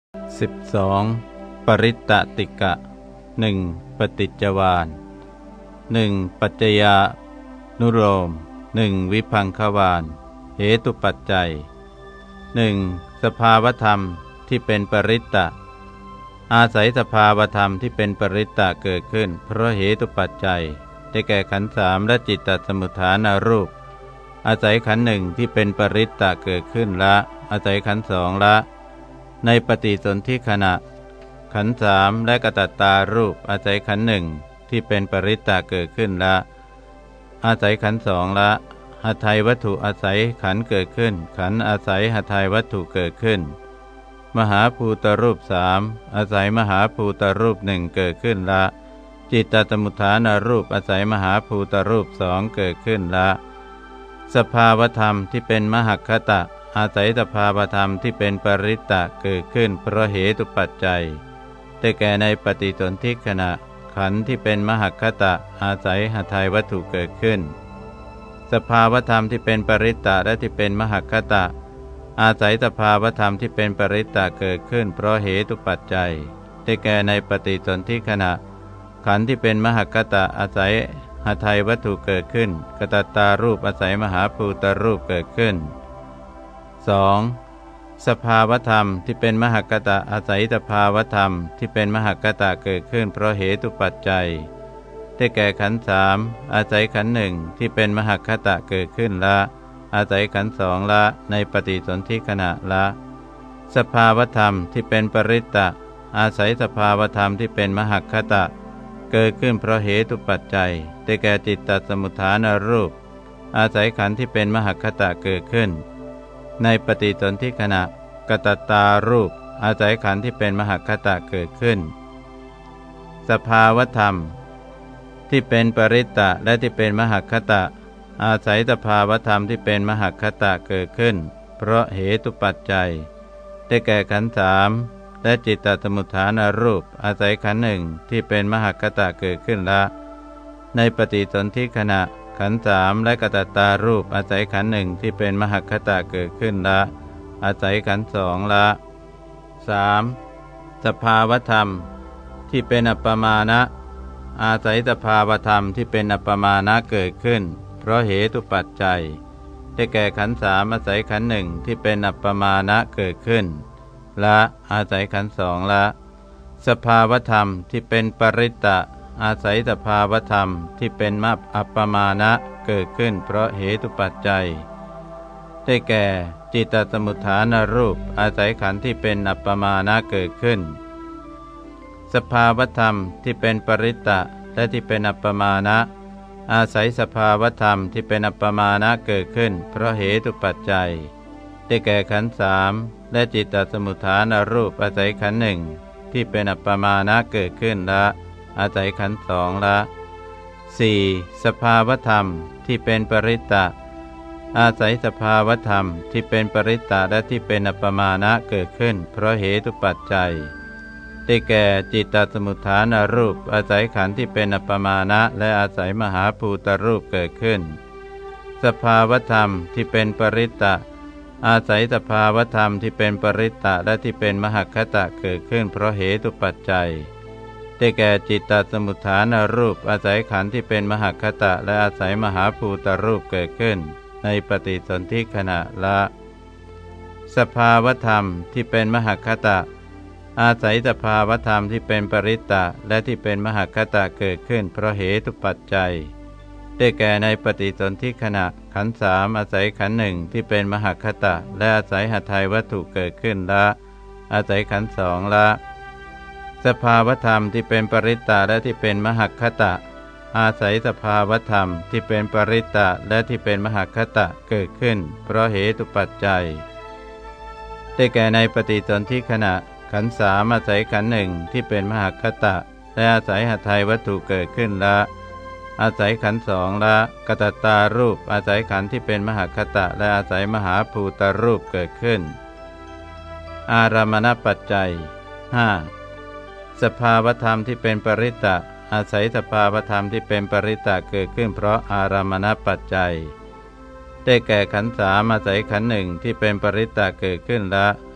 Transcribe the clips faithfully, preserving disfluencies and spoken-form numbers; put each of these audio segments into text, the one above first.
สิบสองปริตตติกะหนึ่งปฏิจจวาลหนึ่งปัจจยานุโลมหนึ่งวิภังควาลเหตุปัจจัยหนึ่งสภาวธรรมที่เป็นปริตตะอาศัยสภาวธรรมที่เป็นปริตตะเกิดขึ้นเพราะเหตุปัจจัยได้แก่ขันธ์สามและจิตตสมุฏฐานรูปอาศัยขันธ์หนึ่งที่เป็นปริตตะเกิดขึ้นละอาศัยขันธ์สองละในปฏิสนธิขณะขันธ์สามและกตัตตารูปอาศัยขันธ์หนึ่งที่เป็นปริตตะเกิดขึ้นละอาศัยขันธ์สองละหทัยวัตถุอาศัยขันธ์เกิดขึ้นขันธ์อาศัยหทัยวัตถุเกิดขึ้นมหาภูตรูปสามอาศัยมหาภูตรูปหนึ่งเกิดขึ้นละจิตตสมุฏฐานรูปอาศัยมหาภูตรูปสองเกิดขึ้นละสภาวธรรมที่เป็นมหัคคตะอาศัยสภาวธรรมที่เป็นปริตตะเกิดขึ้นเพราะเหตุปัจจัยได้แก่ในปฏิสนธิขณะขันธ์ที่เป็นมหัคคตะอาศัยหทัยวัตถุเกิดขึ้นสภาวธรรมที่เป็นปริตตะและที่เป็นมหัคคตะอาศัยสภาวธรรมที่เป็นปริตตะเกิดขึ้นเพราะเหตุปัจจัยได้แก่ในปฏิสนธิขณะขันธ์ที่เป็นมหัคคตะอาศัยหทัยวัตถุเกิดขึ้นกตัตตารูปอาศัยมหาภูตรูปเกิดขึ้น สอง. สภาวธรรมที่เป็นมหัคคตะอาศัยสภาวธรรมที่เป็นมหัคคตะเกิดขึ้นเพราะเหตุปัจจัยได้แก่ขันธ์สามอาศัยขันธ์หนึ่งที่เป็นมหัคคตะเกิดขึ้นละอาศัยขันธ์สองละในปฏิสนธิขณะละสภาวธรรมที่เป็นปริตตะอาศัยสภาวธรรมที่เป็นมหัคคตะเกิดขึ้นเพราะเหตุปัจจัยได้แก่จิตตสมุฏฐานรูปอาศัยขันธ์ที่เป็นมหัคคตะเกิดขึ้นในปฏิสนธิขณะกตัตตารูปอาศัยขันธ์ที่เป็นมหัคคตะเกิดขึ้นสภาวธรรมที่เป็นปริตตะและที่เป็นมหัคคตะอาศัยสภาวธรรมที่เป็นมหัคคตะเกิดขึ้นเพราะเหตุปัจจัยได้แก่ขันธ์สามและจิตตสมุฏฐานรูปอาศัยขันธ์หนึ่งที่เป็นมหัคคตะเกิดขึ้นละในปฏิสนธิขณะขันธ์สามและกตัตตารูปอาศัยขันธ์หนึ่งที่เป็นมหัคคตะเกิดขึ้นละอาศัยขันธ์สองละ สาม. สภาวธรรมที่เป็นอัปปมานะอาศัยสภาวธรรมที่เป็นอัปปมานะเกิดขึ้นเพราะเหตุปัจจัยได้แก่ขันธ์สามอาศัยขันธ์หนึ่งที่เป็นอัปปมานะเกิดขึ้นและอาศัยขันธ์สองละสภาวธรรมที่เป็นปริตตะอาศัยสภาวธรรมที่เป็นมัปอัปปมานะเกิดขึ้นเพราะเหตุปัจจัยได้แก่จิตตสมุฏฐานรูปอาศัยขันธ์ที่เป็นอัปปมานะเกิดขึ้นสภาวธรรมที่เป็นปริตตะและที่เป็นอัปปมานะอาศัยสภาวธรรมที่เป็นอัปปมานะเกิดขึ้นเพราะเหตุปัจจัยได้แก่ขันธ์สามและจิตตสมุฏฐานรูปอาศัยขันธ์หนึ่งที่เป็นอัปปมานะเกิดขึ้นละอาศัยขันธ์สองละ สี่. สภาวธรรมที่เป็นปริตตะอาศัยสภาวธรรมที่เป็นปริตตะและที่เป็นอัปปมานะเกิดขึ้นเพราะเหตุปัจจัยได้แก่จิตตสมุฏฐานรูปอาศัยขันธ์ที่เป็นอัปปมานะและอาศัยมหาภูตรูปเกิดขึ้นสภาวธรรมที่เป็นปริตตะอาศัยสภาวธรรมที่เป็นปริตตะและที่เป็นมหัคคตะเกิดขึ้นเพราะเหตุปัจจัยได้แก่จิตตสมุฏฐานรูปอาศัยขันธ์ที่เป็นมหัคคตะและอาศัยมหาภูตรูปเกิดขึ้นในปฏิสนธิขณะละสภาวธรรมที่เป็นมหัคคตะอาศัยสภาวธรรมที่เป็นปริตตะและที่เป็นมหัคคตะเกิดขึ้นเพราะเหตุปัจจัยได้แก่ในปฏิสนธิขณะขันธ์สามอาศัยขันธ์หนึ่งที่เป็นมหัคคตะและอาศัยหทัยวัตถุเกิดขึ้นละอาศัยขันธ์สองละสภาวธรรมที่เป็นปริตตะและที่เป็นมหัคคตะอาศัยสภาวธรรมที่เป็นปริตตะและที่เป็นมหัคคตะเกิดขึ้นเพราะเหตุปัจจัยได้แก่ในปฏิสนธิขณะขันธ์สามอาศัยขันธ์หนึ่งที่เป็นมหัคคตะและอาศัยหทัยวัตถุเกิดขึ้นละอาศัยขันธ์สองละกตัตตารูปอาศัยขันธ์ที่เป็นมหัคคตะและอาศัยมหาภูตรูปเกิดขึ้นอารามณปัจจัย ห้า. สภาวธรรมที่เป็นปริตตะอาศัยสภาวธรรมที่เป็นปริตตะเกิดขึ้นเพราะอารามณปัจจัยได้แก่ขันธ์สามอาศัยขันธ์หนึ่งที่เป็นปริตตะเกิดขึ้นละ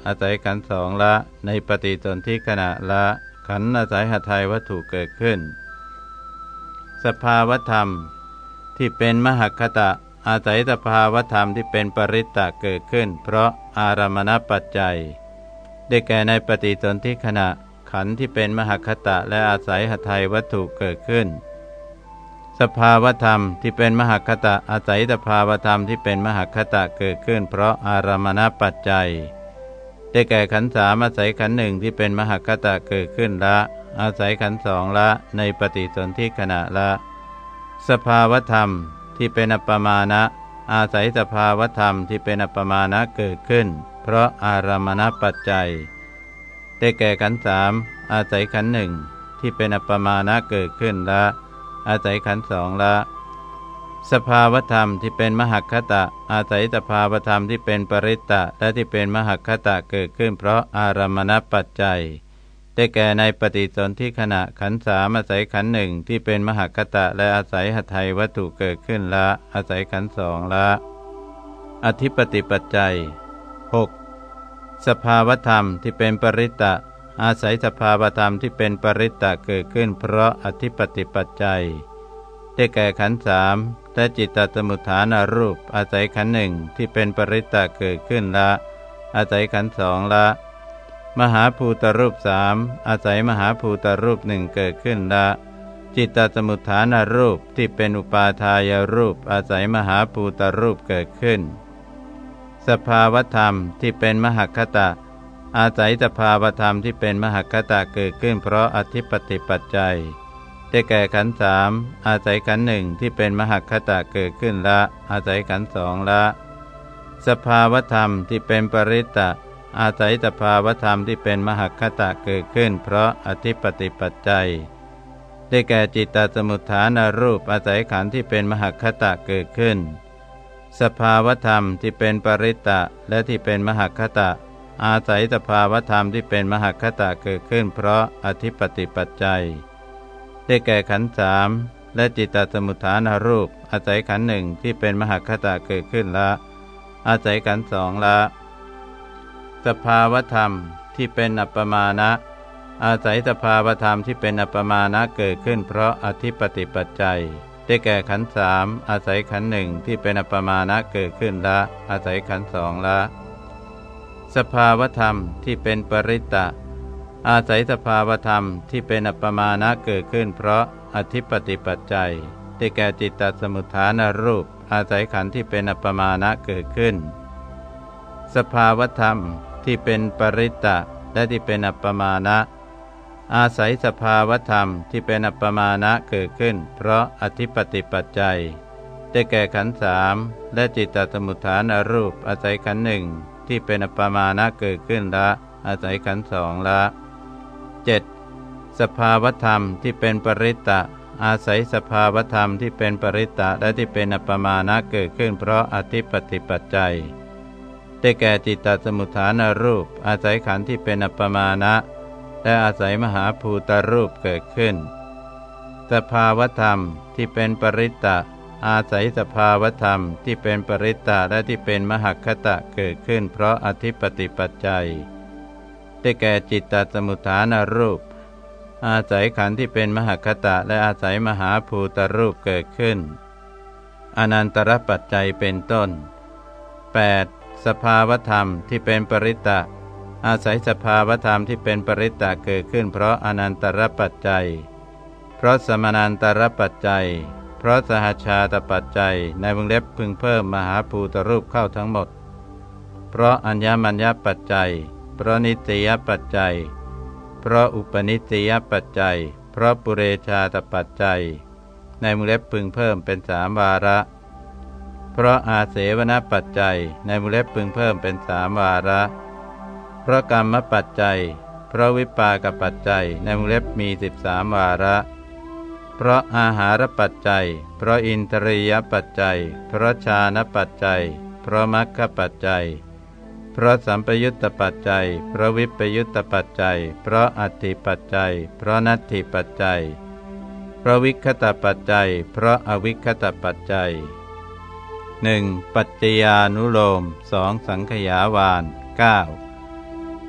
อาศัยขันธ์สองละในปฏิสนธิขณะละขันธ์อาศัยหทัยวัตถุเกิดขึ้นสภาวธรรมที่เป็นมหัคคตะอาศัยสภาวธรรมที่เป็นปริตตะเกิดขึ้นเพราะอารมณปัจจัยได้แก่ในปฏิสนธิขณะขันธ์ที่เป็นมหัคคตะและอาศัยหทัยวัตถุเกิดขึ้นสภาวธรรมที่เป็นมหัคคตะอาศัยสภาวธรรมที่เป็นมหัคคตะเกิดขึ้นเพราะอารมณปัจจัยได้แก่ขันธ์สามอาศัยขันธ์หนึ่งที่เป็นมหัคคตะเกิดขึ้นละอาศัยขันธ์สองละในปฏิสนธิขณะละสภาวธรรมที่เป็นอัปปมานะอาศัยสภาวธรรมที่เป็นอัปปมานะเกิดขึ้นเพราะอารมณปัจจัยได้แก่ขันธ์สามอาศัยขันธ์หนึ่งที่เป็นอัปปมานะเกิดขึ้นละอาศัยขันธ์สองละสภาวธรรมที่เป็นมหัคคตะอาศัยสภาวธรรมที่เป็นปริตตะและที่เป็นมหัคคตะเกิดขึ้นเพราะอารมณปัจจัยได้แก่ในปฏิสนธิขณะขันธ์สามอาศัยขันธ์หนึ่งที่เป็นมหัคคตะและอาศัยหทัยวัตถุเกิดขึ้นละอาศัยขันธ์สองละอธิปติปัจจัยหกสภาวธรรมที่เป็นปริตตะอาศัยสภาวธรรมที่เป็นปริตตะเกิดขึ้นเพราะอธิปติปัจจัยได้แก่ขันธ์สามและจิตตสมุฏฐานรูปอาศัยขันธ์หนึ่งที่เป็นปริตตะเกิดขึ้นละอาศัยขันธ์สองละมหาภูตรูปสามอาศัยมหาภูตรูปหนึ่งเกิดขึ้นละจิตตสมุฏฐานรูปที่เป็นอุปาทายรูปอาศัยมหาภูตรูปเกิดขึ้นสภาวธรรมที่เป็นมหัคคตะอาศัยสภาวธรรมที่เป็นมหัคคตะเกิดขึ้นเพราะอธิปติปัจจัยได้แก่ขันธ์สามอาศัยขันธ์หนึ่งที่เป็นมหัคคตะเกิดขึ้นละอาศัยขันธ์สองละสภาวธรรมที่เป็นปริตตะอาศัยสภาวธรรมที่เป็นมหัคคตะเกิดขึ้นเพราะอธิปติปัจจัยได้แก่จิตตสมุฏฐานรูปอาศัยขันธ์ที่เป็นมหัคคตะเกิดขึ้นสภาวธรรมที่เป็นปริตตะและที่เป็นมหัคคตะอาศัยสภาวธรรมที่เป็นมหัคคตะเกิดขึ้นเพราะอธิปติปัจจัยได้แก่ขันธ์สามและจิตตสมุฏฐานรูปอาศัยขันธ์หนึ่งที่เป็นมหัคคตะเกิดขึ้นละอาศัยขันธ์สองละสภาวธรรมที่เป็นอัปปมานะอาศัยสภาวธรรมที่เป็นอัปปมานะเกิดขึ้นเพราะอธิปติปัจจัยได้แก่ขันธ์สามอาศัยขันธ์หนึ่งที่เป็นอัปปมานะเกิดขึ้นละอาศัยขันธ์สองละสภาวธรรมที่เป็นปริตตะอาศัยสภาวธรรมที่เป็นอัปปมานะเกิดขึ้นเพราะอธิปติปัจจัยได้แก่จิตตสมุฏฐานรูปอาศัยขันธ์ที่เป็นอัปปมานะเกิดขึ้นสภาวธรรมที่เป็นปริตตะและที่เป็นอัปปมานะอาศัยสภาวธรรมที่เป็นอัปปมานะเกิดขึ้นเพราะอธิปติปัจจัยได้แก่ขันธ์สามและจิตตสมุฏฐานรูปอาศัยขันธ์หนึ่งที่เป็นอัปปมานะเกิดขึ้นละอาศัยขันธ์สองละเจ็ดสภาวธรรมที่เป็นปริตตะอาศัยสภาวธรรมที่เป็นปริตตะและที่เป็นอัปปมานะเกิดขึ้นเพราะอธิปติปัจจัยได้แก่จิตตสมุฏฐานรูปอาศัยขันธ์ที่เป็นอัปปมานะและอาศัยมหาภูตรูปเกิดขึ้นสภาวธรรมที่เป็นปริตตะอาศัยสภาวธรรมที่เป็นปริตตะและที่เป็นมหัคคตะเกิดขึ้นเพราะอธิปติปัจจัยได้แก่จิตตสมุฏฐานรูปอาศัยขันธ์ที่เป็นมหัคคตะและอาศัยมหาภูตรูปเกิดขึ้นอนันตรปัจจัยเป็นต้น แปด. สภาวธรรมที่เป็นปริตตะอาศัยสภาวธรรมที่เป็นปริตตะเกิดขึ้นเพราะอนันตรปัจจัยเพราะสมานันตรปัจจัยเพราะสหชาตปัจจัยในวงเล็บพึงเพิ่มมหาภูตรูปเข้าทั้งหมดเพราะอัญญมัญญปัจจัยเพราะนิสยปัจจัยเพราะอุปนิสยปัจจัยเพราะปุเรชาตปัจจัยในวงเล็บพึงเพิ่มเป็นสามวาระเพราะอาเสวนปัจจัยในวงเล็บพึงเพิ่มเป็นสามวาระเพราะกรรมปัจจัยเพราะวิปากปัจจัยในวงเล็บมีสิบสามวาระเพราะอาหารปัจจัยเพราะอินทรียปัจจัยเพราะฌานปัจจัยเพราะมรรคปัจจัยเพราะสัมปยุตตปัจจัยเพราะวิปยุตตปัจจัยเพราะอัตถิปัจจัยเพราะนัตถิปัจจัยเพราะวิคตปัจจัยเพราะอวิคตปัจจัย หนึ่ง. ปัจจญานุโลม สอง. สังขยาวาน เก้า.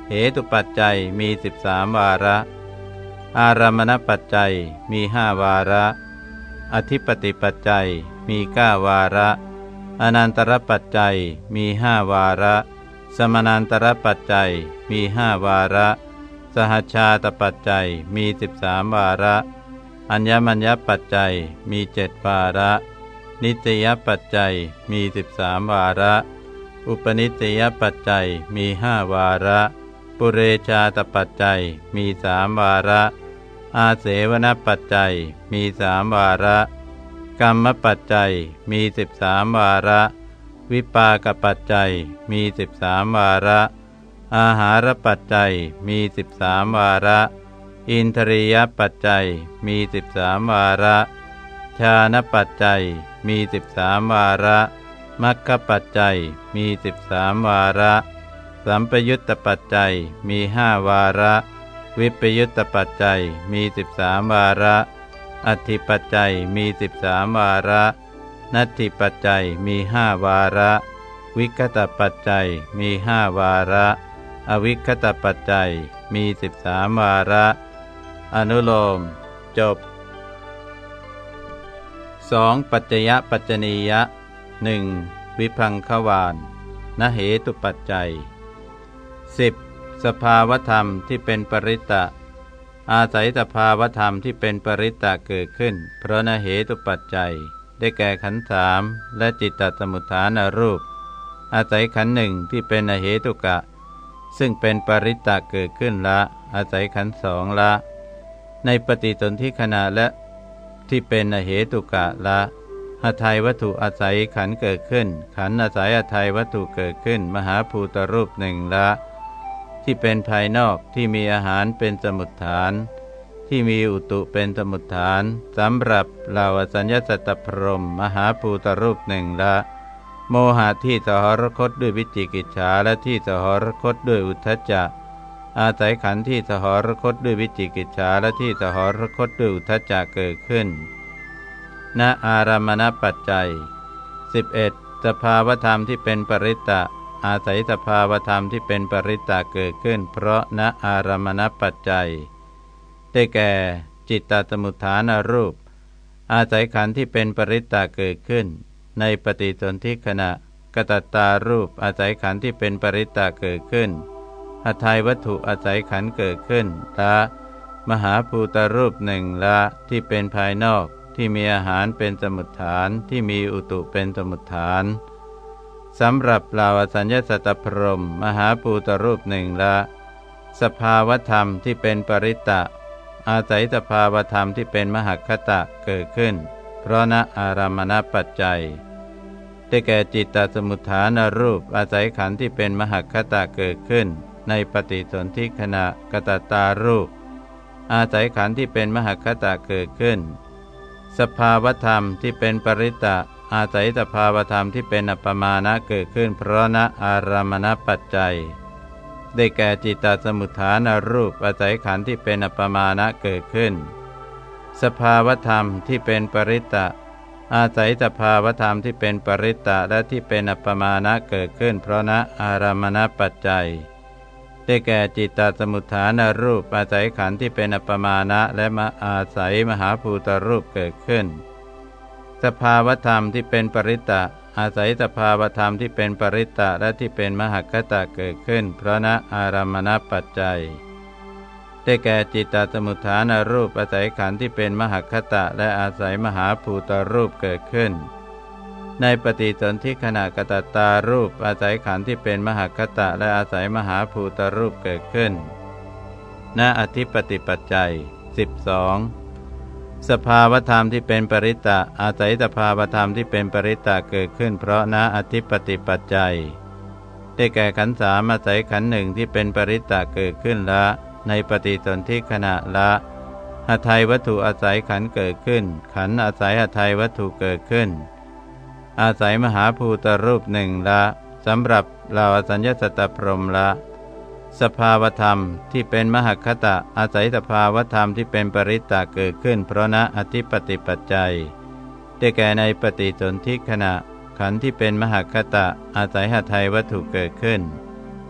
เหตุปัจจัยมีสิบสามวาระอารามณปัจจัยมีห้าวาระอธิปติปัจจัยมีเก้าวาระอนันตรปัจจัยมีห้าวาระสมานันตรปัจจัยมีห้าวาระสหชาตปัจจัยมีสิบสามวาระอัญญมัญญปัจจัยมีเจ็ดวาระนิตยปัจจัยมีสิบสามวาระอุปนิตยปัจจัยมีห้าวาระปุเรชาตปัจจัยมีสามวาระอาเสวนปัจจัยมีสามวาระกรรมปัจจัยมีสิบสามวาระวิปากปัจจัยมีสิบสามวาระอาหารปัจจัยมีสิบสามวาระอินทรียปัจจัยมีสิบสามวาระฌานปัจจัยมีสิบสามวาระมัคคปัจจัยมีสิบสามวาระสัมปยุตตปัจจัยมีห้าวาระวิปยุตตปัจจัยมีสิบสามวาระอธิปัจจัยมีสิบสามวาระนัตถิปัจจัยมีห้าวาระวิคตปัจจัยมีห้าวาระอวิคตปัจจัยมีสิบสามวาระอนุโลมจบสองปัจจยปัจจนียะหนึ่งวิภังควานนเหตุปัจจัยสิบสภาวธรรมที่เป็นปริตตะอาศัยสภาวธรรมที่เป็นปริตตะเกิดขึ้นเพราะนเหตุปัจจัยได้แก่ขันธ์สามและจิตตสมุฏฐานรูปอาศัยขันธ์หนึ่งที่เป็นอเหตุกะซึ่งเป็นปริตตะเกิดขึ้นละอาศัยขันธ์สองละในปฏิสนธิขณะและที่เป็นอเหตุกะละหทัยวัตถุอาศัยขันธ์เกิดขึ้นขันธ์อาศัยหทัยวัตถุเกิดขึ้นมหาภูตรูปหนึ่งละที่เป็นภายนอกที่มีอาหารเป็นสมุฏฐานที่มีอุตุเป็นสมุฏฐานสำหรับเหล่าอสัญญสัตตพรหมมหาภูตรูปหนึ่งละโมหะที่สหรคตด้วยวิจิกิจฉาและที่สหรคตด้วยอุทธัจจะอาศัยขันธ์ที่สหรคตด้วยวิจิกิจฉาและที่สหรคตด้วยอุทธัจจะเกิดขึ้นณอารามณปัจจัยสิบเอ็ดสภาวธรรมที่เป็นปริตตะอาศัยสภาวธรรมที่เป็นปริตตะเกิดขึ้นเพราะณอารามณปัจจัยได้แก่จิตตสมุฏฐานรูปอาศัยขันธ์ที่เป็นปริตตะเกิดขึ้นในปฏิสนธิขณะกตัตตารูปอาศัยขันธ์ที่เป็นปริตตะเกิดขึ้นหทัยวัตถุอาศัยขันธ์เกิดขึ้นละมหาภูตรูปหนึ่งละที่เป็นภายนอกที่มีอาหารเป็นสมุฏฐานที่มีอุตุเป็นสมุฏฐานสำหรับเหล่าอสัญญสัตตพรหมมหาภูตรูปหนึ่งละสภาวธรรมที่เป็นปริตตะอาศัยสภาวธรรมที่เป็นมหคตะเกิดขึ้นเพราะณอารามณปัจจัยได้แก่จิตตสมุฏฐานรูปอาศัยขันธ์ที่เป็นมหคตะเกิดขึ้นในปฏิสนธิขณะกตัตตารูปอาศัยขันธ์ที่เป็นมหคตะเกิดขึ้นสภาวธรรมที่เป็นปริตตะอาศัยสภาวธรรมที่เป็นอัปปมานะเกิดขึ้นเพราะณอารามณปัจจัยได้แก่จิตตสมุฏฐานรูปอาศัยขันธ์ที่เป็นอัปปมานะเกิดขึ้นสภาวธรรมที่เป็นปริตตะอาศัยสภาวธรรมที่เป็นปริตตะและที่เป็นอัปปมานะเกิดขึ้นเพราะณอารามณปัจจัยได้แก่จิตตสมุฏฐานรูปอาศัยขันธ์ที่เป็นอัปปมานะและมาอาศัยมหาภูตรูปเกิดขึ้นสภาวธรรมที่เป็นปริตตะอาศัยสภาวธรรมที่เป็นปริตตะและที่เป็นมหคตะเกิดขึ้นเพราะณอารามณปัจจัยได้แก่จิตตสมุฏฐานรูปอาศัยขันธ์ที่เป็นมหคตะและอาศัยมหาภูตรูปเกิดขึ้นในปฏิสนธิขณะกตัตตารูปอาศัยขันธ์ที่เป็นมหคตะและอาศัยมหาภูตรูปเกิดขึ้นณอธิปติปัจจัยสิบสองสภาวธรรมที่เป็นปริตตะอาศัยสภาวธรรมที่เป็นปริตตะเกิดขึ้นเพราะณอธิปติปัจจัยได้แก่ขันธ์สามอาศัยขันธ์หนึ่งที่เป็นปริตตะเกิดขึ้นละในปฏิสนธิขณะละหทัยวัตถุอาศัยขันธ์เกิดขึ้นขันธ์อาศัยหทัยวัตถุเกิดขึ้นอาศัยมหาภูตรูปหนึ่งละสำหรับเหล่าอสัญญสัตตพรหมละสภาวธรรมที่เป็นมหคตะอาศัยสภาวธรรมที่เป็นปริตตะเกิดขึ้นเพราะณอธิปติปัจจัยได้แก่ในปฏิสนธิขณะขันธ์ที่เป็นมหคตะอาศัยหทัยวัตถุเกิดขึ้น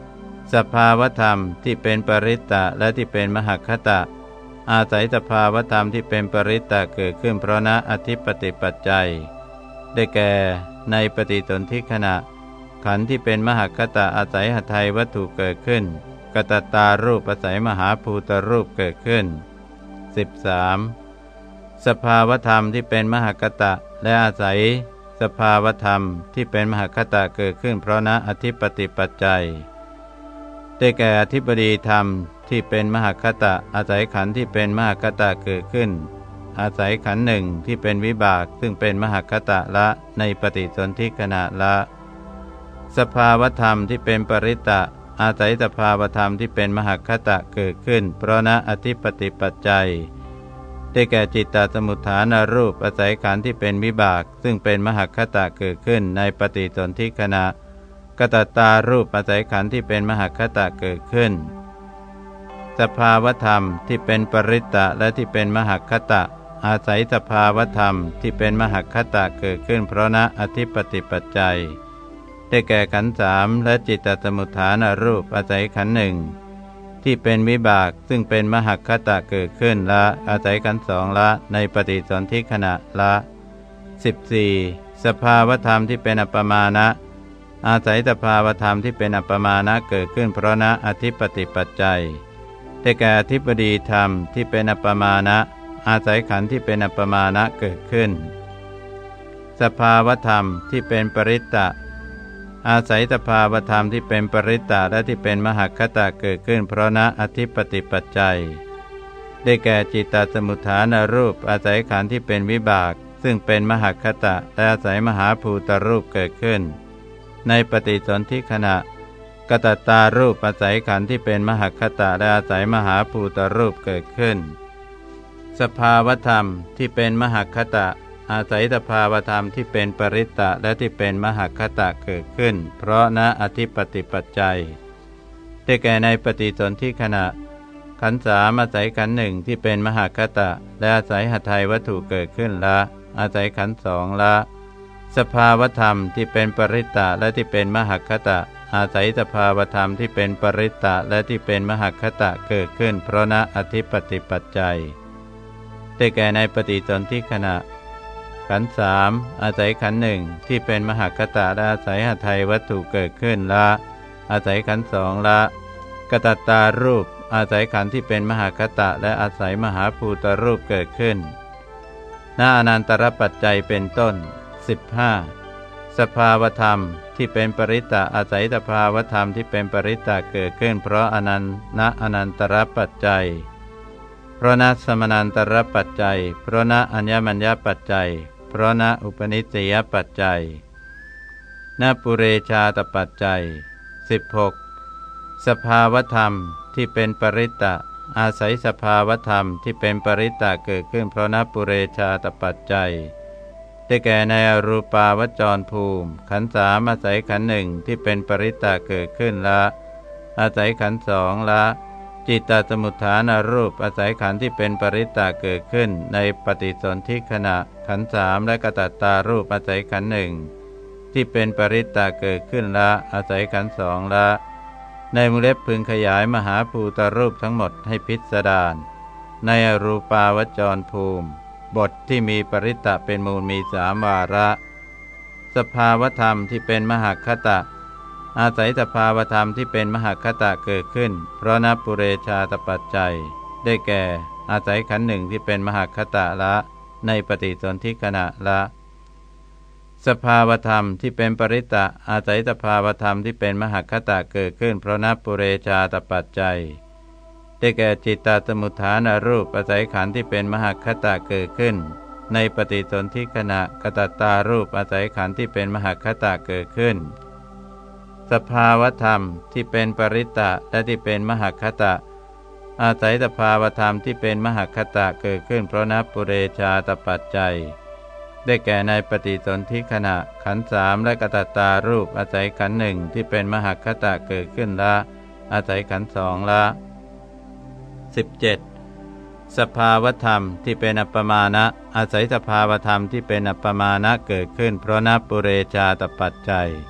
สภาวธรรมที่เป็นปริตตะและที่เป็นมหคตะอาศัยสภาวธรรมที่เป็นปริตตะเกิดขึ้นเพราะณอธิปติปัจจัยได้แก่ในปฏิสนธิขณะขันธ์ที่เป็นมหคตะอาศัยหทัยวัตถุเกิดขึ้นกตัตตารูปอาศัยมหาภูตรูปเกิดขึ้น สิบสาม สภาวธรรมที่เป็นมหคตะและอาศัยสภาวธรรมที่เป็นมหคตะเกิดขึ้นเพราะณอธิปติปัจจัยได้แก่อธิปดีธรรมที่เป็นมหคตะอาศัยขันธ์ที่เป็นมหคตะเกิดขึ้นอาศัยขันธ์หนึ่งที่เป็นวิบากซึ่งเป็นมหคตะละในปฏิสนธิขณะละสภาวธรรมที่เป็นปริตตะอาศัยสภาวธรรมที่เป็นมหคตะเกิดขึ้นเพราะณอธิปติปัจจัยได้แก่จิตตสมุฏฐานรูปอาศัยขันธ์ที่เป็นวิบากซึ่งเป็นมหคตะเกิดขึ้นในปฏิสนธิขณะกตัตตารูปอาศัยขันธ์ที่เป็นมหคตะเกิดขึ้นสภาวธรรมที่เป็นปริตตะและที่เป็นมหคตะอาศัยสภาวธรรมที่เป็นมหคตะเกิดขึ้นเพราะณอธิปติปัจจัยได้แก่ขันธ์สามและจิตตสมุฏฐานรูปอาศัยขันธ์หนึ่งที่เป็นวิบากซึ่งเป็นมหคตะเกิดขึ้นละอาศัยขันธ์สองละในปฏิสนธิขณะละ สิบสี่ สภาวธรรมที่เป็นอัปปมานะอาศัยสภาวธรรมที่เป็นอัปปมานะเกิดขึ้นเพราะณอธิปติปัจจัยได้แก่อธิปดีธรรมที่เป็นอัปปมานะอาศัยขันธ์ที่เป็นอัปปมานะเกิดขึ้นสภาวธรรมที่เป็นปริตตะอาศัยสภาวธรรมที่เป็นปริตตะและที่เป็นมหคตะเกิดขึ้นเพราะณอธิปติปัจจัยได้แก่จิตตสมุฏฐานรูปอาศัยขันธ์ที่เป็นวิบากซึ่งเป็นมหคตะและอาศัยมหาภูตรูปเกิดขึ้นในปฏิสนธิขณะกตัตตารูปอาศัยขันธ์ที่เป็นมหคตะและอาศัยมหาภูตรูปเกิดขึ้นสภาวธรรมที่เป็นมหคตะอาศัยสภาวธรรมที่เป็นปริตตะและที่เป็นมหคตะเกิดขึ้นเพราะณอธิปติปัจจัยได้แก่ในปฏิสนธิขณะขันธ์สามอาศัยขันธ์หนึ่งที่เป็นมหคตะและอาศัยหทัยวัตถุเกิดขึ้นละอาศัยขันธ์สองละสภาวธรรมที่เป็นปริตตะและที่เป็นมหคตะอาศัยสภาวธรรมที่เป็นปริตตะและที่เป็นมหคตะเกิดขึ้นเพราะณอธิปติปัจจัยได้แก่ในปฏิสนธิขณะขันธ์สามอาศัยขันธ์หนึ่งที่เป็นมหคตะและอาศัยหทัยวัตถุเกิดขึ้นละอาศัยขันธ์สองละกตัตตารูปอาศัยขันธ์ที่เป็นมหคตะและอาศัยมหาภูตรูปเกิดขึ้นณอนันตรปัจจัยเป็นต้น สิบห้า สภาวธรรมที่เป็นปริตตะอาศัยสภาวธรรมที่เป็นปริตตะเกิดขึ้นเพราะอนันต์ณอนันตรปัจจัยเพราะณสมนันตรปัจจัยเพราะณอัญญมัญญปัจจัยเพราะณอุปนิสสยปัจจัยณปุเรชาตปัจจัย สิบหก สภาวธรรมที่เป็นปริตตะอาศัยสภาวธรรมที่เป็นปริตตะเกิดขึ้นเพราะณปุเรชาตปัจจัยได้แก่ในอรูปาวจรภูมิขันธ์สามอาศัยขันธ์หนึ่งที่เป็นปริตตะเกิดขึ้นละอาศัยขันธ์สองละจิตตสมุฏฐานรูปอาศัยขันธ์ที่เป็นปริตตะเกิดขึ้นในปฏิสนธิขณะขันธ์สามและกตัตตารูปอาศัยขันธ์หนึ่งที่เป็นปริตตะเกิดขึ้นละอาศัยขันธ์สองละในวงเล็บพึงขยายมหาภูตรูปทั้งหมดให้พิสดารในอรูปาวจรภูมิบทที่มีปริตตะเป็นมูลมีสามวาระสภาวธรรมที่เป็นมหคตะอาศัยสภาวธรรมที่เป็นมหคตะเกิดขึ้นเพราะณปุเรชาตปัจจัยได้แก่อาศัยขันธ์หนึ่งที่เป็นมหคตะละในปฏิสนธิขณะละสภาวธรรมที่เป็นปริตตะอาศัยสภาวธรรมที่เป็นมหคตะเกิดขึ้นเพราะณปุเรชาตปัจจัยได้แก่จิตตสมุฏฐานรูปอาศัยขันธ์ที่เป็นมหคตะเกิดขึ้นในปฏิสนธิขณะกตัตตารูปอาศัยขันธ์ที่เป็นมหคตะเกิดขึ้นสภาวธรรมที่เป็นปริตตะและที่เป็นมหคตะอาศัยสภาวธรรมที่เป็นมหคตะเกิดขึ้นเพราะณปุเรชาตปัจจัยได้แก่ในปฏิสนธิขณะขันธ์สามและกตัตตารูปอาศัยขันธ์หนึ่งที่เป็นมหคตะเกิดขึ้นละอาศัยขันธ์สองละ สิบเจ็ด สภาวธรรมที่เป็นอัปปมานะอาศัยสภาวธรรมที่เป็นอัปปมานะเกิดขึ้นเพราะณปุเรชาตปัจจัย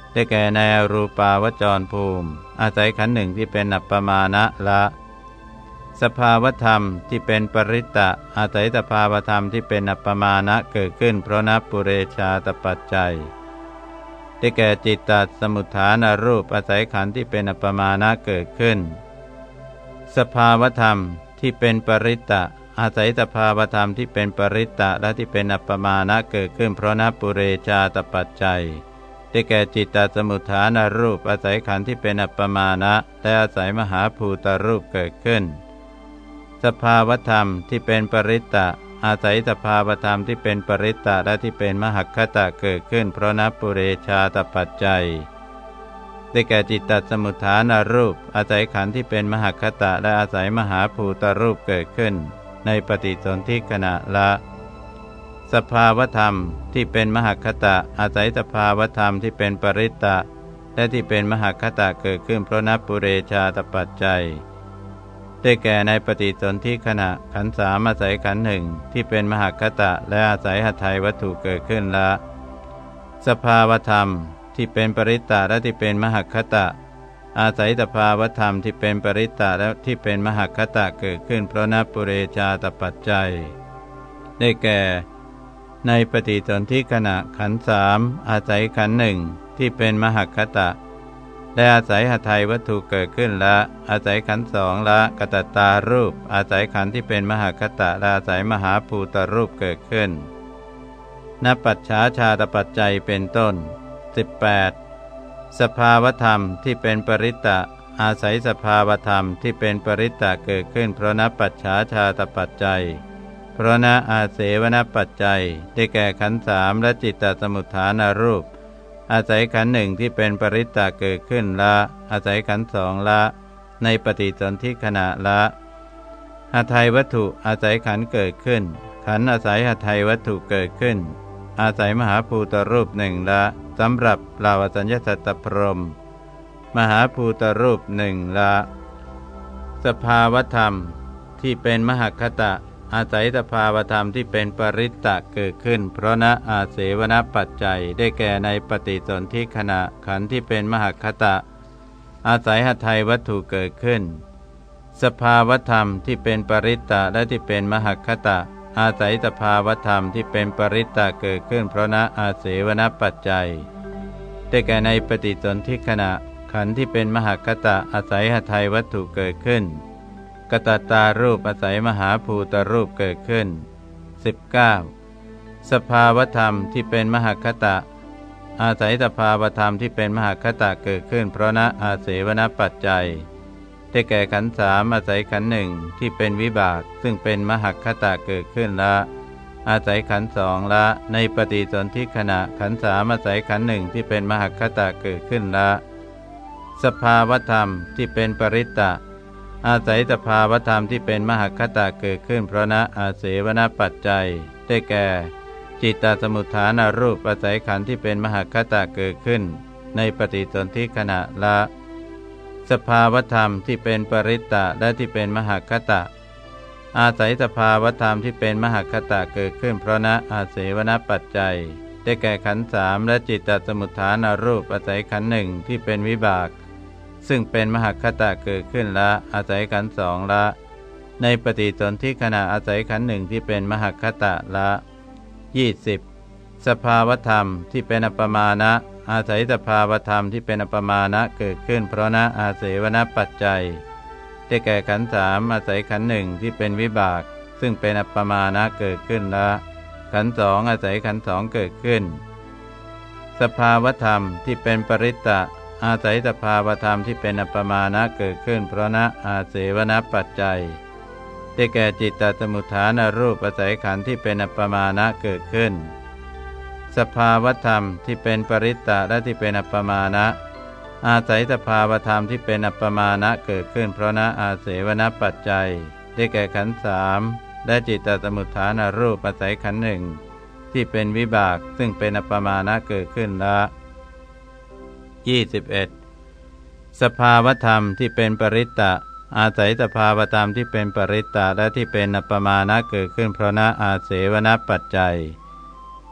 ได้แก่ในอรูปาวจรภูมิอาศัยขันธ์หนึ่งที่เป็นอัปปมานะละสภาวธรรมที่เป็นปริตตะอาศัยสภาวธรรมที่เป็นอัปปมานะเกิดขึ้นเพราะนับปุเรชาตปัจจัยได้แก่จิตตสมุฏฐานรูปอาศัยขันธ์ที่เป็นอัปปมานะเกิดขึ้นสภาวธรรมที่เป็นปริตตะอาศัยสภาวธรรมที่เป็นปริตตะและที่เป็นอัปปมานะเกิดขึ้นเพราะนับปุเรชาตปัจจัยได้แก่จิตตสมุฏฐานรูปอาศัยขันธ์ที่เป็นอัปปมานะและอาศัยมหาภูตรูปเกิดขึ้นสภาวธรรมที่เป็นปริตตะอาศัยสภาวธรรมที่เป็นปริตตะและที่เป็นมหัคคตะเกิดขึ้นเพราะนับปุเรชาตปัจจัยได้แก่จิตตสมุฏฐานรูปอาศัยขันธ์ที่เป็นมหัคคตะและอาศัยมหาภูตรูปเกิดขึ้นในปฏิสนธิขณะละสภาวธรรมที่เป็นมหัคคตะอาศัยสภาวธรรมที่เป็นปริตตะและที่เป็นมหัคคตะเกิดขึ้นเพราะนับปุเรชาตปัจจัยได้แก่ในปฏิสนธิขณะขันธ์สามอาศัยขันธ์หนึ่งที่เป็นมหัคคตะและอาศัยหทัยวัตถุเกิดขึ้นละสภาวธรรมที่เป็นปริตตะและที่เป็นมหัคคตะอาศัยสภาวธรรมที่เป็นปริตตะและที่เป็นมหัคคตะเกิดขึ้นเพราะนับปุเรชาตปัจจัยได้แก่ในปฏิสนธิขณะขันธ์สามอาศัยขันธ์หนึ่งที่เป็นมหัคคตะและอาศัยหทัยวัตถุเกิดขึ้นละอาศัยขันธ์สองละกตัตตารูปอาศัยขันธ์ที่เป็นมหัคคตะและอาศัยมหาภูตรูปเกิดขึ้นณปัจฉาชาตปัจจัยเป็นต้นสิบแปดสภาวธรรมที่เป็นปริตตะอาศัยสภาวธรรมที่เป็นปริตตะเกิดขึ้นเพราะณปัจฉาชาตปัจจัยเพราะณอาเสวนปัจจัยได้แก่ขันธ์สามและจิตตสมุฏฐานรูปอาศัยขันธ์หนึ่งที่เป็นปริตตะเกิดขึ้นละอาศัยขันธ์สองละในปฏิสนธิขณะละหทัยวัตถุอาศัยขันธ์เกิดขึ้นขันธ์อาศัยหทัยวัตถุเกิดขึ้นอาศัยมหาภูตรูปหนึ่งละสำหรับเหล่าอสัญญสัตตพรหมมหาภูตรูปหนึ่งละสภาวธรรมที่เป็นมหัคคตะอาศัยสภาวธรรมที่เป็นปริตตะเกิดขึ้นเพราะณอาเสวนปัจจัยได้แก่ในปฏิสนธิขณะขันธ์ที่เป็นมหัคคตะอาศัยหทัยวัตถุเกิดขึ้นสภาวธรรมที่เป็นปริตตะและที่เป็นมหัคคตะอาศัยสภาวธรรมที่เป็นปริตตะเกิดขึ้นเพราะณอาเสวนปัจจัยได้แก่ในปฏิสนธิขณะขันธ์ที่เป็นมหัคคตะอาศัยหทัยวัตถุเกิดขึ้นกตัตตารูปอาศัยมหาภูตรูปเกิดขึ้นสิบเก้าสภาวธรรมที่เป็นมหัคคตะอาศัยสภาวธรรมที่เป็นมหัคคตะเกิดขึ้นเพราะณอาเสวนปัจจัยได้แก่ขันธ์สามอาศัยขันธ์หนึ่งที่เป็นวิบากซึ่งเป็นมหัคคตะเกิดขึ้นละอาศัยขันธ์สองละในปฏิสนธิขณะขันธ์สามอาศัยขันธ์หนึ่งที่เป็นมหัคคตะเกิดขึ้นละสภาวธรรมที่เป็นปริตตะอาศัยสภาวธรรมที่เป็นมหัคคตะเกิดขึ้นเพราะณอาเสวนปัจจัยได้แก่จิตตสมุฏฐานรูปอาศัยขันธ์ที่เป็นมหัคคตะเกิดขึ้นในปฏิสนธิขณะละสภาวธรรมที่เป็นปริตตะและที่เป็นมหัคคตะอาศัยสภาวธรรมที่เป็นมหัคคตะเกิดขึ้นเพราะณอาเสวนปัจจัยได้แก่ขันธ์สามและจิตตสมุฏฐานรูปอาศัยขันธ์หนึ่งที่เป็นวิบากซึ่งเป็นมหัคคตะเกิดขึ้นละอาศัยขันธ์สองละในปฏิสนธิขณะอาศัยขันธ์หนึ่งที่เป็นมหัคคตะละยี่สิบสภาวธรรมที่เป็นอัปปมานะอาศัยสภาวธรรมที่เป็นอัปปมานะเกิดขึ้นเพราะณอาเสวนปัจจัยได้แก่ขันธ์สามอาศัยขันธ์หนึ่งที่เป็นวิบากซึ่งเป็นอัปปมานะเกิดขึ้นละขันธ์สองอาศัยขันธ์สองเกิดขึ้นสภาวธรรมที่เป็นปริตตะอาศัยสภาวธรรมที่เป็นอัปปมานะเกิดขึ้นเพราะณอาเสวนปัจจัยได้แก่จิตตสมุฏฐานรูปอาศัยขันธ์ที่เป็นอัปปมานะเกิดขึ้นสภาวธรรมที่เป็นปริตตะและที่เป็นอัปปมานะอาศัยสภาวธรรมที่เป็นอัปปมานะเกิดขึ้นเพราะณอาเสวนปัจจัยได้แก่ขันธ์สามและจิตตสมุฏฐานรูปอาศัยขันธ์หนึ่งที่เป็นวิบากซึ่งเป็นอัปปมานะเกิดขึ้นละยี่สิบเอ็ดสภาวธรรมที่เป็นปริตตะอาศัยสภาวธรรมที่เป็นปริตตะและที่เป็นอัปปมานะเกิดขึ้นเพราะณอาเสวนปัจจัย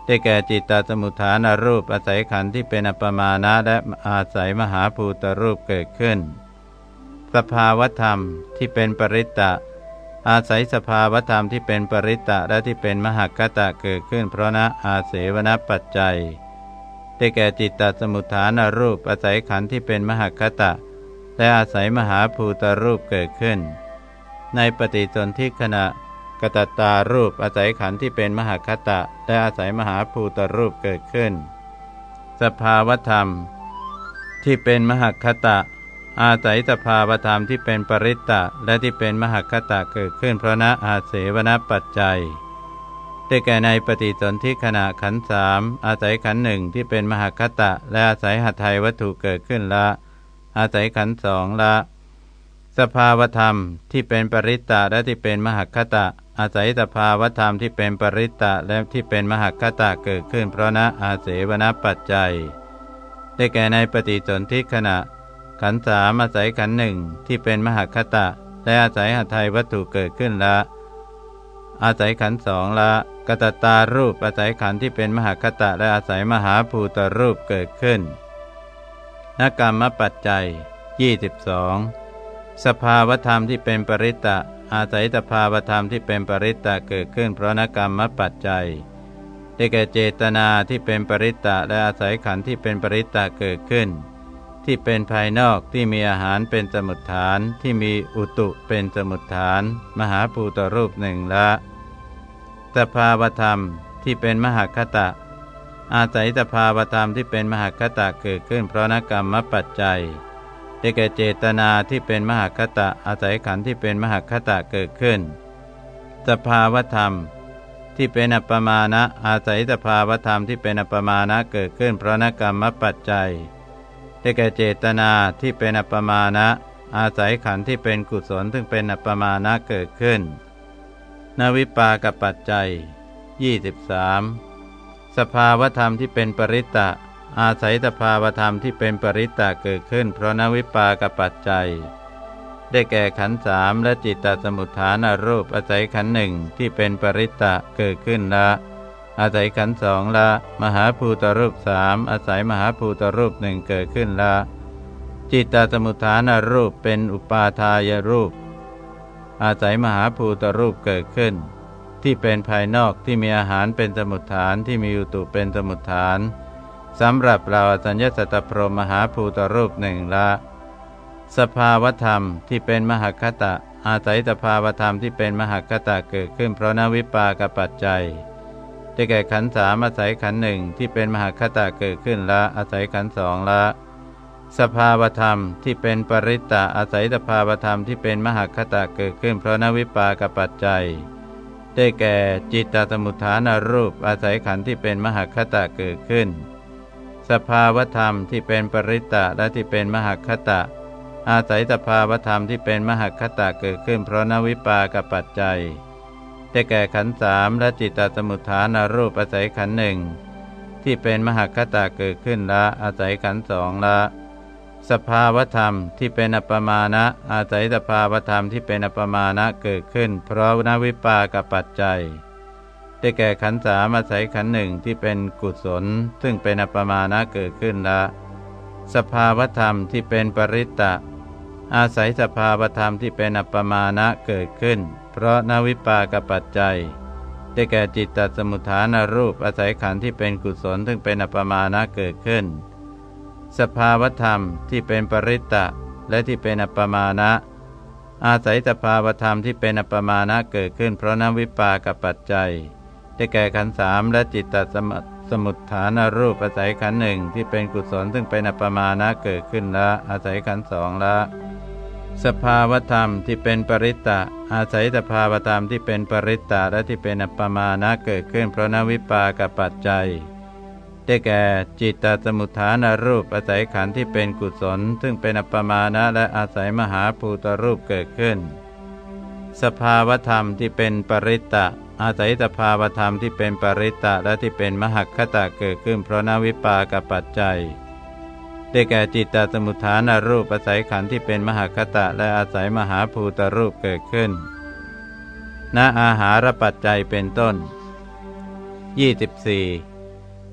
ได้แก่จิตตสมุฏฐานรูปอาศัยขันธ์ที่เป็นอัปปมานะและอาศัยมหาภูตรูปเกิดขึ้นสภาวธรรมที่เป็นปริตตะอาศัยสภาวธรรมที่เป็นปริตตะและที่เป็นมหคตะเกิดขึ้นเพราะณอาเสวนปัจจัยได้แก่จิตตสมุฏฐานรูปอาศัยขันธ์ที่เป็นมหคตะและอาศัยมหาภูตรูปเกิดขึ้นในปฏิสนธิขณะกตัตตารูปอาศัยขันธ์ที่เป็นมหคตะและอาศัยมหาภูตรูปเกิดขึ้นสภาวธรรมที่เป็นมหคตะอาศัยสภาวธรรมที่เป็นปริตตะและที่เป็นมหคตะเกิดขึ้นเพราะณอาเสวนปัจจัยได้แก่ในปฏิสนธิขณะขันธ์สามอาศัยขันธ์หนึ่งที่เป็นมหคตะและอาศัยหทัยวัตถุเกิดขึ้นละอาศัยขันธ์สองละสภาวธรรมที่เป็นปริตตะและที่เป็นมหคตะอาศัยสภาวธรรมที่เป็นปริตตะและที่เป็นมหคตะเกิดขึ้นเพราะณอาเสวนปัจจัยได้แก่ในปฏิสนธิขณะขันธ์สามอาศัยขันธ์หนึ่งที่เป็นมหคตะและอาศัยหทัยวัตถุเกิดขึ้นละอาศัยขันธ์สองละกตัตตารูปอาศัยขันธ์ที่เป็นมหคตะและอาศัยมหาภูตรูปเกิดขึ้นนกรรมปัจจัยยี่สิบสองสภาวธรรมที่เป็นปริตตะอาศัยสภาวธรรมที่เป็นปริตตะเกิดขึ้นเพราะนกรรมปัจจัยได้แก่เจตนาที่เป็นปริตตะและอาศัยขันธ์ที่เป็นปริตตะเกิดขึ้นที่เป็นภายนอกที่มีอาหารเป็นสมุฏฐานที่มีอุตุเป็นสมุฏฐานมหาภูตรูปหนึ่งละสภาวธรรมที่เป็นมหคตะอาศัยสภาวธรรมที่เป็นมหคตะเกิดขึ้นเพราะนกรรมปัจจัยได้แก่เจตนาที่เป็นมหคตะอาศัยขันธ์ที่เป็นมหคตะเกิดขึ้นสภาวธรรมที่เป็นอัปปมานะอาศัยสภาวธรรมที่เป็นอัปปมานะเกิดขึ้นเพราะนกรรมปัจจัยได้แก่เจตนาที่เป็นอัปปมานะอาศัยขันธ์ที่เป็นกุศลซึ่งเป็นอัปปมานะเกิดขึ้นนวิปากปัจจัยยี่สิบสามสภาวธรรมที่เป็นปริตตะอาศัยสภาวธรรมที่เป็นปริตตะเกิดขึ้นเพราะนวิปากปัจจัยได้แก่ขันธ์สามและจิตตสมุฏฐานรูปอาศัยขันธ์หนึ่งที่เป็นปริตตะเกิดขึ้นละอาศัยขันธ์สองละมหาภูตรูปสามอาศัยมหาภูตรูปหนึ่งเกิดขึ้นละจิตตสมุฏฐานรูปเป็นอุปาทายรูปอาศัยมหาภูตรูปเกิดขึ้นที่เป็นภายนอกที่มีอาหารเป็นสมุฏฐานที่มีอุตุเป็นสมุฏฐานสำหรับเราอสัญญสัตตพรหมมหาภูตรูปหนึ่งละสภาวธรรมที่เป็นมหคตะอาศัยสภาวธรรมที่เป็นมหคตะเกิดขึ้นเพราะนวิปากปัจจัยได้แก่ขันธ์สามอาศัยขันธ์หนึ่งที่เป็นมหคตะเกิดขึ้นละอาศัยขันธ์สองละสภาวธรรมที่เป็นปริตตะอาศัยสภาวธรรมที่เป็นมหคตะเกิดขึ้นเพราะนวิปากปัจจัยได้แก่จิตตสมุฏฐานรูปอาศัยขันธ์ที่เป็นมหคตะเกิดขึ้นสภาวธรรมที่เป็นปริตตะและที่เป็นมหคตะอาศัยสภาวธรรมที่เป็นมหคตะเกิดขึ้นเพราะนวิปากปัจจัยได้แก่ขันธ์สามและจิตตสมุฏฐานรูปอาศัยขันธ์หนึ่งที่เป็นมหคตะเกิดขึ้นละอาศัยขันธ์สองละสภาวธรรมที่เป็นอัปปมานะอาศัยสภาวธรรมที่เป็นอัปปมานะเกิดขึ้นเพราะนวิปากปัจจัยได้แก่ขันธ์สามอาศัยขันธ์หนึ่งที่เป็นกุศลซึ่งเป็นอัปปมานะเกิดขึ้นละสภาวธรรมที่เป็นปริตตะอาศัยสภาวธรรมที่เป็นอัปปมานะเกิดขึ้นเพราะนวิปากปัจจัยได้แก่จิตตสมุฏฐานรูปอาศัยขันธ์ที่เป็นกุศลซึ่งเป็นอัปปมานะเกิดขึ้นสภาวธรรมที่เป็นปริตตะและที่เป็นอัปปมานะอาศัยสภาวธรรมที่เป็นอัปปมานะเกิดขึ้นเพราะนวิปากปัจจัยได้แก่ขันธ์สามและจิตตสมุฏฐานรูปอาศัยขันธ์หนึ่งที่เป็นกุศลซึ่งเป็นอัปปมานะเกิดขึ้นละอาศัยขันธ์สองละสภาวธรรมที่เป็นปริตตะอาศัยสภาวธรรมที่เป็นปริตตะและที่เป็นอัปปมานะเกิดขึ้นเพราะนวิปากปัจจัยได้แก่จิตตสมุฏฐานรูปอาศัยขันธ์ที่เป็นกุศลซึ่งเป็นอัปปมานะและอาศัยมหาภูตรูปเกิดขึ้นสภาวธรรมที่เป็นปริตตะอาศัยสภาวธรรมที่เป็นปริตตะและที่เป็นมหคตะเกิดขึ้นเพราะนวิปากปัจจัยได้แก่จิตตสมุฏฐานรูปอาศัยขันธ์ที่เป็นมหคตะและอาศัยมหาภูตรูปเกิดขึ้นณอาหารปัจจัยเป็นต้นยี่สิบสี่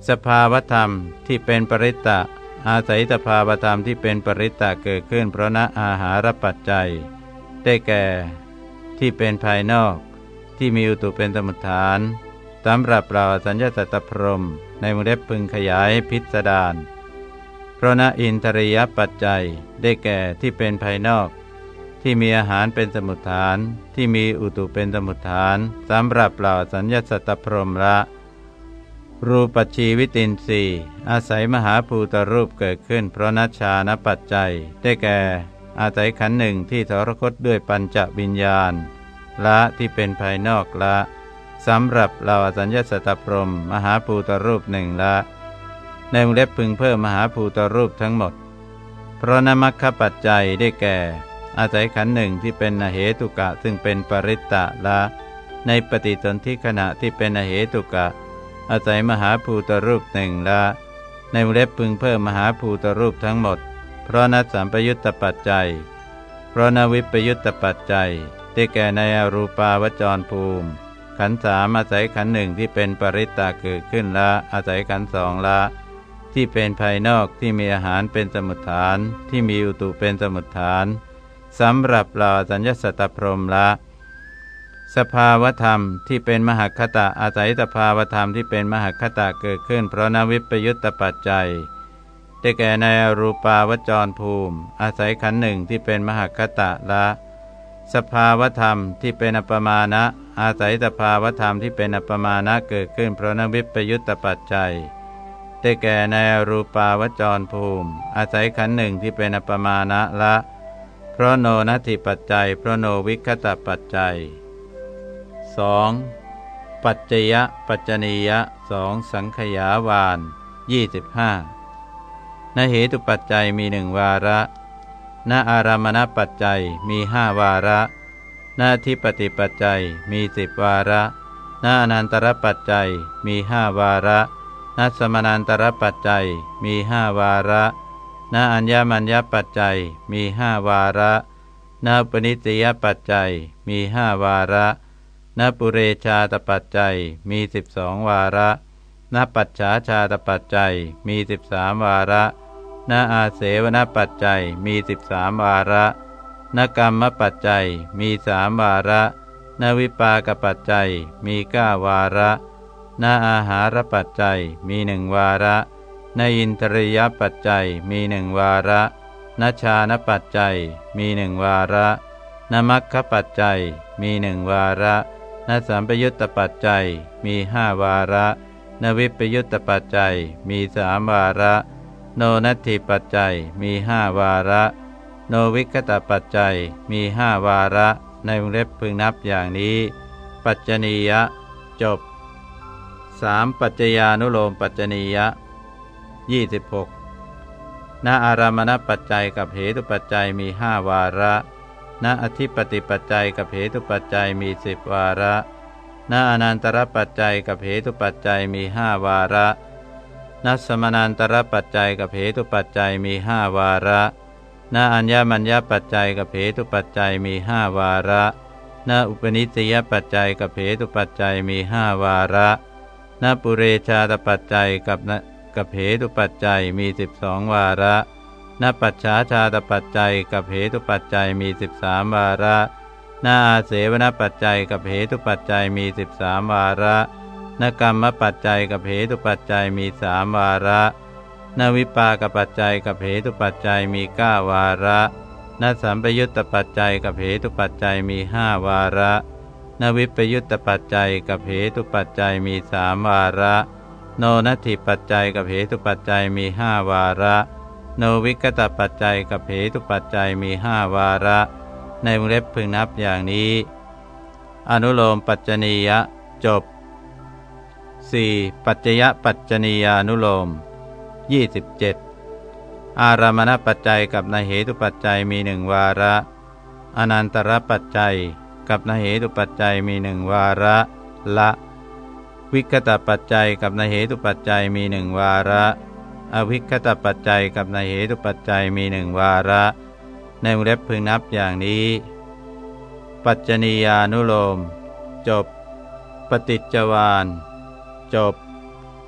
สภาวธรรมที่เป็นปริตตะอาศัยสภาวธรรมที่เป็นปริตตะเกิดขึ้นเพราะณอาหารปัจจัยได้แก่ที่เป็นภายนอกที่มีอุตุเป็นสมุฏฐานสำหรับเราอสัญญาสัตตพรหมในวงเล็บพึงขยายพิสดารเพราะณอินทรียปัจจัยได้แก่ที่เป็นภายนอกที่มีอาหารเป็นสมุฏฐานที่มีอุตุเป็นสมุฏฐานสำหรับเราอสัญญาสัตตพรหมละรูปชีวิตินทรีย์อาศัยมหาภูตรูปเกิดขึ้นเพราะนัชฌานปัจจัยได้แก่อาศัยขันธ์หนึ่งที่ทรคตด้วยปัญจวิญญาณละที่เป็นภายนอกละสำหรับเราอสัญญาสัตตพรหมมหาภูตรูปหนึ่งละในวงเล็บพึงเพิ่มมหาภูตรูปทั้งหมดเพราะนมัคคปัจจัยได้แก่อาศัยขันธ์หนึ่งที่เป็นอเหตุกะซึ่งเป็นปริตตะละในปฏิสนธิขณะที่เป็นอเหตุกะอาศัยมหาภูตรูปหนึ่งละในวงเล็บพึงเพิ่มมหาภูตรูปทั้งหมดเพราะนัสสัมปยุตตปัจจัยเพราะนวิปยุตตปัจจัยได้แก่ในอรูปาวจรภูมิขันธ์สามอาศัยขันธ์หนึ่งที่เป็นปริตตะเกิดขึ้นละอาศัยขันธ์สองละที่เป็นภายนอกที่มีอาหารเป็นสมุฏฐานที่มีอุตุเป็นสมุฏฐานสำหรับเราอสัญญาสัตตพรหมละสภาวธรรมที่เป็นมหคตะอาศัยสภาวธรรมที่เป็นมหคตะเกิดขึ้นเพราะนวิปยุตตปัจจัยได้แก่ในอรูปาวจรภูมิอาศัยขันธ์หนึ่งที่เป็นมหคตะละสภาวธรรมที่เป็นอัปปมานะอาศัยสภาวธรรมที่เป็นอัปปมานะเกิดขึ้นเพราะนวิปยุตตปัจจัยได้แก่ในอรูปาวจรภูมิอาศัยขันธ์หนึ่งที่เป็นอัปปมานะละเพราะโนนัตถิปัจจัยเพราะโนวิคตปัจจัย สอง. ปัจจยปัจจนียสองสังขยาวานยี่สิบห้าณเหตุปัจจัยมีหนึ่งวาระณอารามณปัจจัยมีห้าวาระณทิปติปัจจัยมีสิบวาระณอนันตรปัจจัยมีห้าวาระณสมนันตรปัจจัยมีห้าวาระณอัญญมัญญปัจจัยมีห้าวาระณปนิสสยปัจจัยมีห้าวาระณปุเรชาตปัจจัยมีสิบสองวาระณปัจฉาชาตปัจจัยมีสิบสามวาระณอาเสวนปัจจัยมีสิบสามวาระณกรรมปัจจัยมีสามวาระณวิปากปัจจัยมีเก้าวาระณอาหารปัจจัยมีหนึ่งวาระณอินทรียปัจจัยมีหนึ่งวาระณฌานปัจจัยมีหนึ่งวาระณมัคคปัจจัยมีหนึ่งวาระณสัมปยุตตปัจจัยมีห้าวาระณวิปยุตตปัจจัยมีสามวาระโนนัตถิปัจจัยมีห้าวาระโนวิคตปัจจัยมีห้าวาระในวงเล็บพึงนับอย่างนี้ปัจจนียะจบ สาม. ปัจจญานุโลมปัจจนียะยี่สิบหกณอารามณปัจจัยกับเหตุปัจจัยมีห้าวาระณอธิปติปัจจัยกับเหตุปัจจัยมีสิบวาระณอนันตรปัจจัยกับเหตุปัจจัยมีห้าวาระณสมนันตรปัจจัยกับเหตุปัจจัยมีห้าวาระณอัญญมัญญปัจจัยกับเหตุปัจจัยมีห้าวาระณอุปนิสสยปัจจัยกับเหตุปัจจัยมีห้าวาระณปุเรชาตปัจจัยกับกับเหตุปัจจัยมีสิบสองวาระณปัจฉาชาตปัจจัยกับเหตุปัจจัยมีสิบสามวาระณอาเสวนปัจจัยกับเหตุปัจจัยมีสิบสามวาระณกรรมปัจจัยกับเหตุปัจจัยมีสามวาระณวิปากปัจจัยกับเหตุปัจจัยมีเก้าวาระณสัมปยุตตปัจจัยกับเหตุปัจจัยมีห้าวาระณวิปยุตตปัจจัยกับเหตุปัจจัยมีสามวาระโนนัตถิปัจจัยกับเหตุปัจจัยมีห้าวาระโนวิคตปัจจัยกับเหตุปัจจัยมีห้าวาระในวงเล็บพึงนับอย่างนี้อนุโลมปัจจนียะจบ สี่. ปัจจยปัจจนียานุโลมยี่สิบเจ็ดอารามณปัจจัยกับนเหตุปัจจัยมีหนึ่งวาระอนันตรปัจจัยกับนเหตุปัจจัยมีหนึ่งวาระละวิคตปัจจัยกับนเหตุปัจจัยมีหนึ่งวาระอวิคตปัจจัยกับนเหตุปัจจัยมีหนึ่งวาระในวงเล็บพึงนับอย่างนี้ปัจจนียานุโลมจบปฏิจจวาลจบ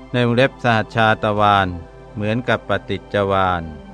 ในวงเล็บสหัชชาตวาลเหมือนกับปฏิจจวาล